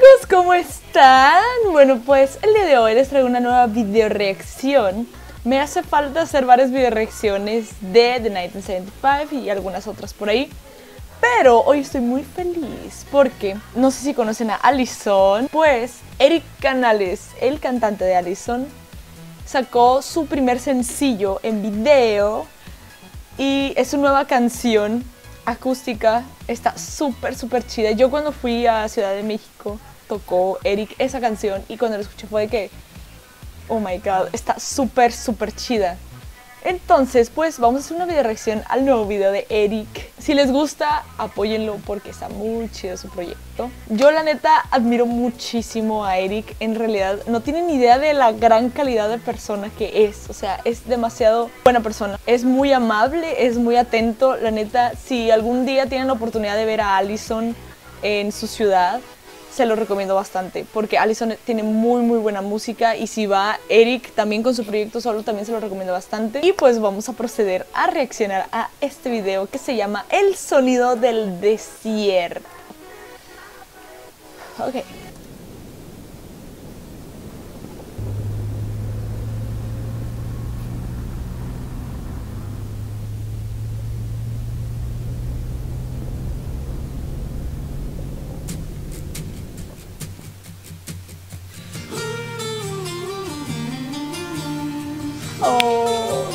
chicos, ¿cómo están? Bueno, pues el día de hoy les traigo una nueva video reacción. Me hace falta hacer varias video reacciones de The 1975 y algunas otras por ahí. Pero hoy estoy muy feliz porque, no sé si conocen a Allison, pues Eric Canales, el cantante de Allison, sacó su primer sencillo en video y es su nueva canción acústica. Está súper chida. Yo cuando fui a Ciudad de México tocó Eric esa canción y cuando la escuché fue de que oh my god, está súper chida. Entonces pues vamos a hacer una video reacción al nuevo video de Eric. Si les gusta, apóyenlo porque está muy chido su proyecto. Yo la neta admiro muchísimo a Eric. En realidad no tienen idea de la gran calidad de persona que es. O sea, es demasiado buena persona. Es muy amable, es muy atento. La neta, si algún día tienen la oportunidad de ver a Allison en su ciudad, se lo recomiendo bastante porque Allison tiene muy buena música y si va Eric también con su proyecto solo también se lo recomiendo bastante. Y pues vamos a proceder a reaccionar a este video que se llama El sonido del desierto. Ok. Oh.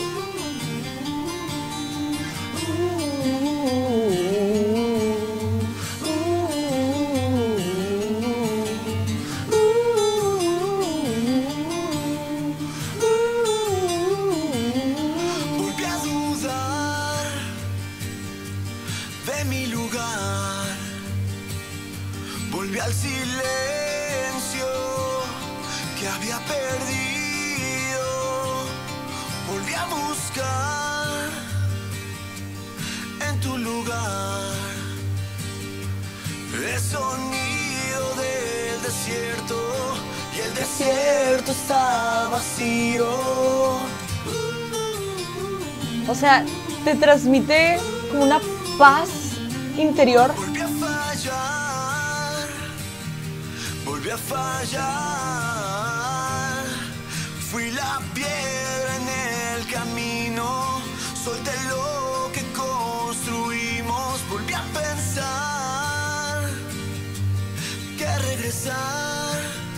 Volví a dudar de mi lugar, volví al silencio que había perdido. Volví a buscar en tu lugar el sonido del desierto y el desierto está vacío. O sea, te transmite como una paz interior. Volví a fallar, volví a fallar. Fui la piedra en el camino, solté lo que construimos. Volví a pensar que regresar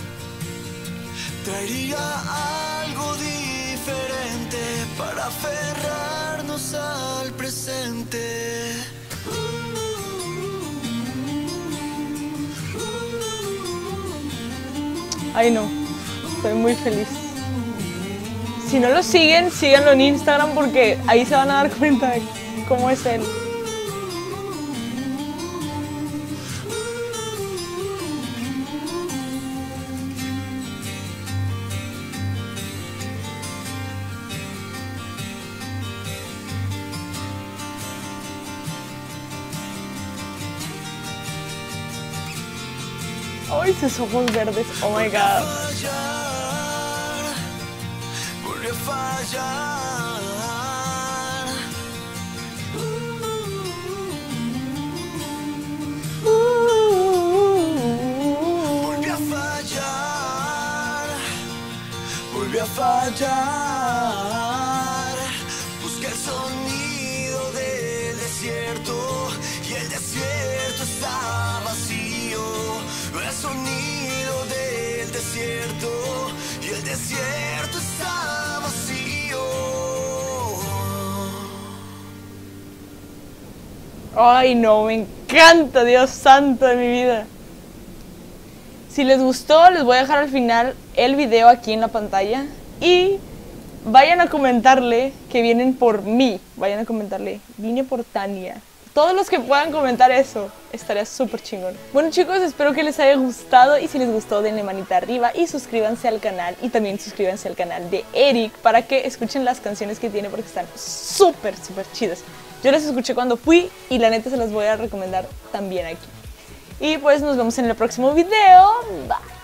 traería algo diferente para aferrarnos al presente. Ay no, estoy muy feliz. Si no lo siguen, síganlo en Instagram porque ahí se van a dar cuenta de cómo es él. Ay, sus ojos verdes, oh my god. Volví a fallar. Volví a fallar. Volví a fallar. Busqué el sonido del desierto y el desierto está vacío. El sonido del desierto y el desierto está vacío. Ay no, me encanta, Dios santo de mi vida. Si les gustó, les voy a dejar al final el video aquí en la pantalla. Y vayan a comentarle que vienen por mí. Vayan a comentarle, vine por Tania. Todos los que puedan comentar eso, estaría súper chingón. Bueno chicos, espero que les haya gustado y si les gustó denle manita arriba y suscríbanse al canal y también suscríbanse al canal de Eric para que escuchen las canciones que tiene porque están súper chidas. Yo las escuché cuando fui y la neta se las voy a recomendar también aquí. Y pues nos vemos en el próximo video. Bye.